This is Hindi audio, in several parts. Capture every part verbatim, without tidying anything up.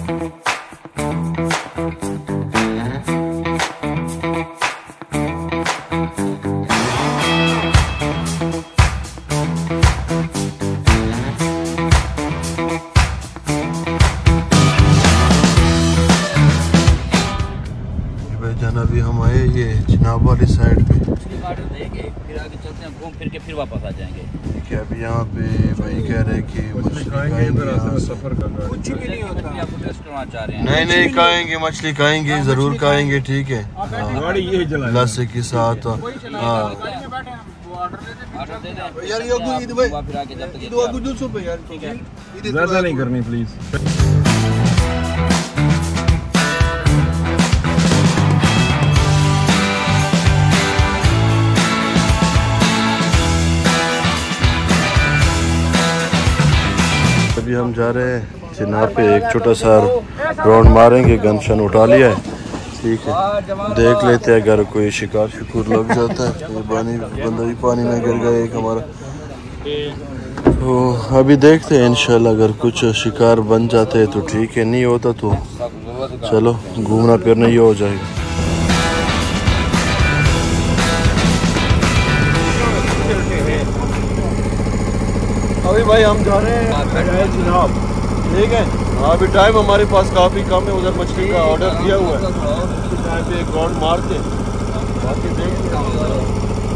अभी हम आए ये चनाब वाली साइड पे, फिर आगे चलते हैं, घूम फिर के फिर वापस आ जाएंगे। ठीक है, अभी यहाँ पे भाई कह रहे हैं कि मछली खाएंगे, सफर करना कुछ भी नहीं होता। नहीं नहीं खाएंगे, मछली खाएंगे, जरूर खाएंगे। ठीक है, लस्सी के साथ। हाँ ज़्यादा नहीं करनी प्लीज। अभी हम जा रहे हैं चनाब पे, एक छोटा सा राउंड मारेंगे, गन शन उठा लिया है। ठीक है, देख लेते हैं अगर कोई शिकार शिकुर लग जाता है। ये पानी बंदा भी पानी में गिर गया एक हमारा, तो अभी देखते हैं इंशाल्लाह अगर कुछ शिकार बन जाते हैं तो ठीक है, नहीं होता तो चलो घूमना फिरना ही हो जाएगा। अभी भाई हम जा रहे हैं चनाब। ठीक है, अभी टाइम हमारे पास काफ़ी कम है, उधर मछली का ऑर्डर दिया हुआ है। टाइम पे एक राउंड मार के बाकी देखते हैं।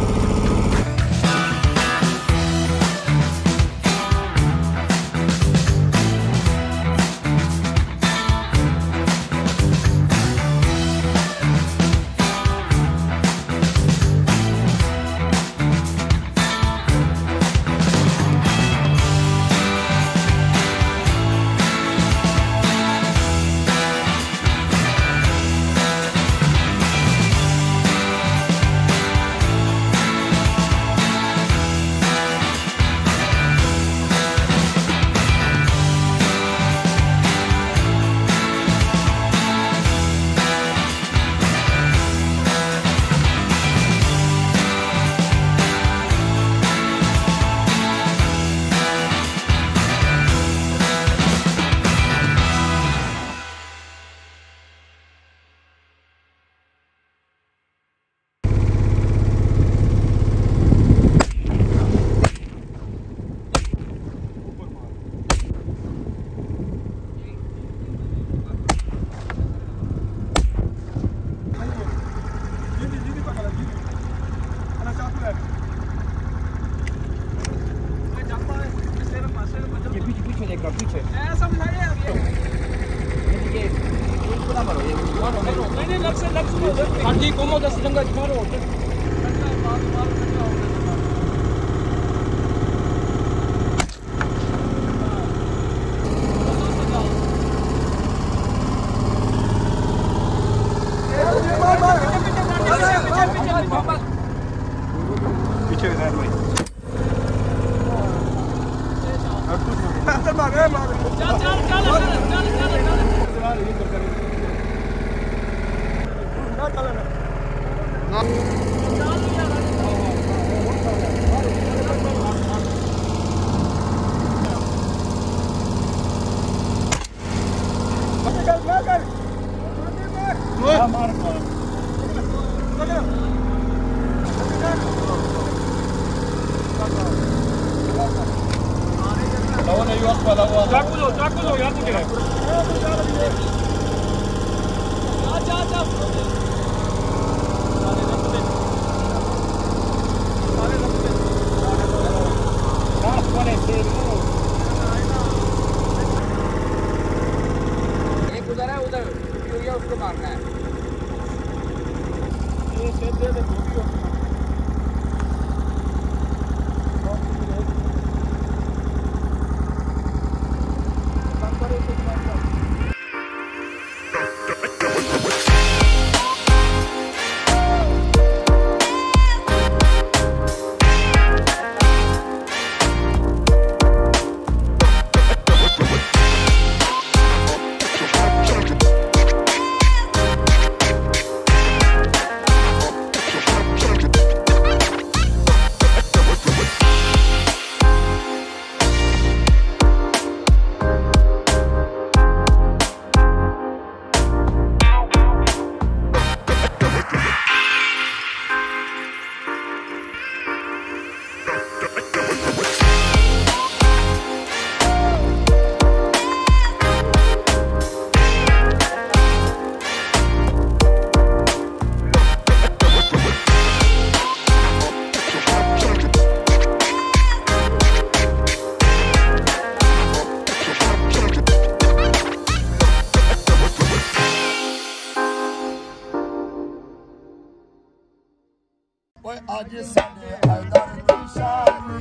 उसको मारना है। आज साडे हैदर दी शादी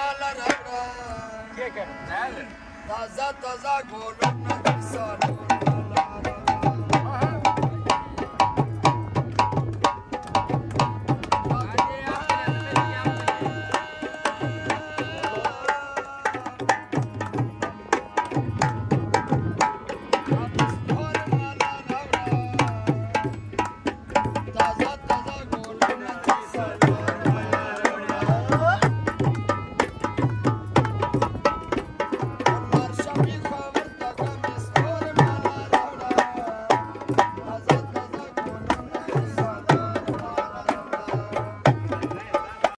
ताजा ताजा गोल